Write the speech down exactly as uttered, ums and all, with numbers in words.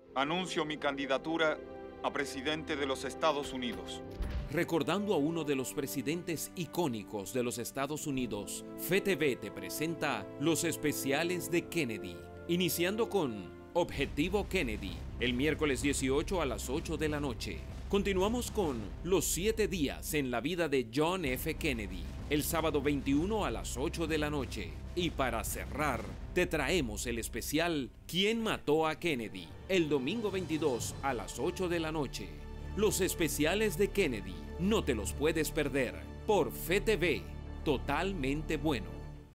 Anuncio mi candidatura a presidente de los Estados Unidos. Recordando a uno de los presidentes icónicos de los Estados Unidos, F E T V te presenta los especiales de Kennedy, iniciando con Objetivo Kennedy, el miércoles dieciocho a las ocho de la noche. Continuamos con Los siete días en la vida de John F. Kennedy, el sábado veintiuno a las ocho de la noche. Y para cerrar, te traemos el especial ¿Quién mató a Kennedy?, el domingo veintidós a las ocho de la noche. Los especiales de Kennedy no te los puedes perder por F E T V, totalmente bueno.